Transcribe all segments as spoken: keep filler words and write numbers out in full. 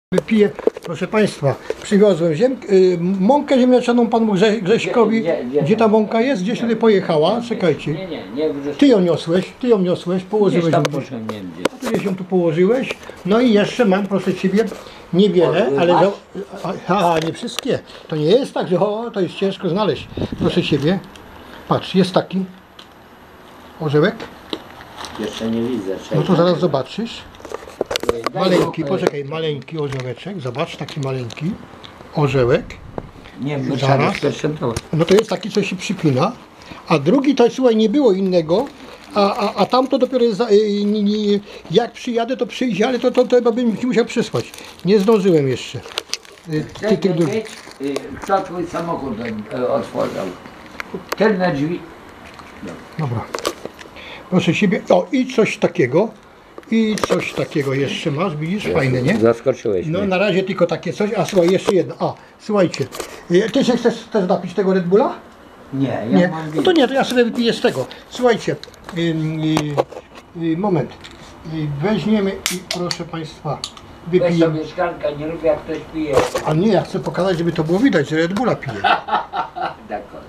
Wypiję, proszę Państwa, przywiozłem ziem, y, mąkę ziemniaczaną panu Grze, Grześkowi. Gdzie- gdzie- Gdzie ta mąka jest? Gdzieś tutaj pojechała, czekajcie. Nie, nie, nie wrzuć. Ty ją niosłeś, ty ją niosłeś, położyłeś Gdzieś tam ją. proszę, nie wiem gdzie. Ty gdzieś ją tu położyłeś. No i jeszcze mam, proszę Ciebie, niewiele, O, ale... masz? Za, a, a, nie wszystkie. To nie jest tak, że o, to jest ciężko znaleźć. Proszę Ciebie, patrz, jest taki orzełek. Jeszcze nie widzę. No to zaraz zobaczysz. Daj Maleńki, go, poczekaj, maleńki orzełeczek, zobacz, taki maleńki orzełek. Nie, bo Zaraz. trzeba jeszcze to. No to jest taki, co się przypina, a drugi to, słuchaj, nie było innego, a, a, a tamto dopiero jest, za- y, nie- nie- jak przyjadę, to przyjdzie, ale to, to, to chyba bym ci musiał przysłać. Nie zdążyłem jeszcze. Y, Chcę Ty, ty, ty, wiedzieć, y, kto twój samochód y, otworzył. Tylne drzwi. dobra. Proszę Ciebie, o i coś takiego, i coś takiego jeszcze masz, widzisz, fajne, nie? Zaskoczyłeś No mnie. na razie tylko takie coś, a słuchaj, jeszcze jedno, a słuchajcie, y, Ty się chcesz też napić tego Red Bulla? Nie, ja Nie, mam no to nie, to ja sobie wypiję z tego. Słuchajcie, y, y, y, moment. Y, weźmiemy i proszę Państwa, Weź wypijemy. sobie szklankę, nie lubię jak ktoś pije. A nie, ja chcę pokazać, żeby to było widać, że Red Bulla pije. D'accord.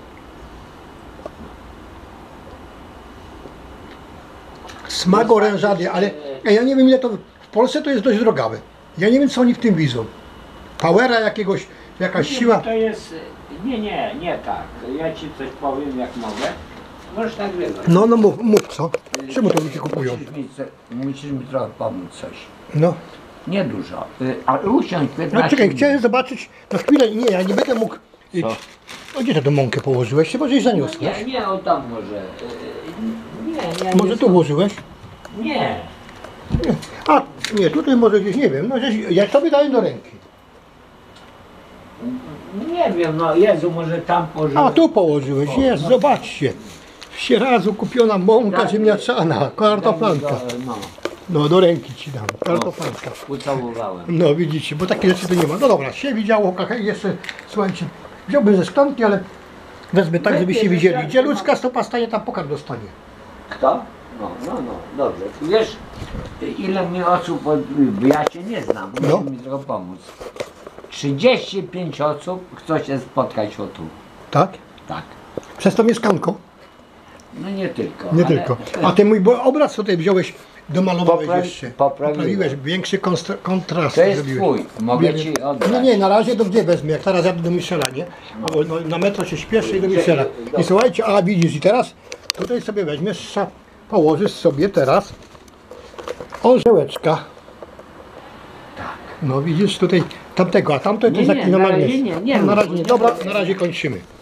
Smak orężady, ale ja nie wiem ile to, w Polsce to jest dość drogawe. Ja nie wiem co oni w tym widzą. Powera jakiegoś, jakaś Nie, siła. To jest. Nie, nie, nie tak. Ja ci coś powiem jak mogę. Możesz nagrywać. No, no mów, mów co? Czemu to ludzie kupują? Musisz mi, co- musisz mi trochę pomóc coś. No, Nie dużo. Y, Ale usiądź piętnaście no czekaj, minut. chciałem zobaczyć, na chwilę, nie, ja nie będę mógł. y, Co? No gdzie ty tę mąkę położyłeś? Chyba żeś No zaniosłeś. nie, nie, o tam może. Y, Nie, nie. Może nie tu są- włożyłeś? Nie. A, nie, tutaj może gdzieś, nie wiem, no gdzieś, ja tobie daję do ręki. Nie wiem, no Jezu, może tam pożyłem. A, tu położyłeś, jest, zobaczcie. W Sieradzu kupiona mąka Tak. ziemniaczana, kartoflanka. No, No, do ręki ci dam, kartoflanka. ucałowałem. No, widzicie, bo takie rzeczy to nie ma. No dobra, się widziało, hej, jeszcze, słuchajcie, wziąłbym ze szklanki, ale wezmę tak, żebyście widzieli. Gdzie ludzka stopa stanie, tam pokarm dostanie. Kto? No, no, no, dobrze. Wiesz, ile mi osób, od... bo ja cię nie znam, No. musisz mi trochę pomóc. trzydzieści pięć osób chce się spotkać o tu. Tak? Tak. Przez to mieszkanko? No nie tylko. Nie ale... tylko. A ty mój bo- obraz tutaj wziąłeś, domalowałeś Poprawi- jeszcze. poprawiłem. Poprawiłeś, większy konstra- kontrast To jest zrobiłeś. twój, mogę Wiele- ci oddać. Nie, nie, na razie do gdzie wezmę, jak teraz jadę do Michela, nie? Bo no, na metro się śpieszę i do Michela. I słuchajcie, a widzisz, i teraz tutaj sobie weźmiesz, sa- położysz sobie teraz orzełeczka. Tak. No widzisz, tutaj tamtego, a tamto to Nie, jest nie, taki na normalny. razie nie, nie No, na rób, razie nie. nie Dobra, rób. na razie kończymy.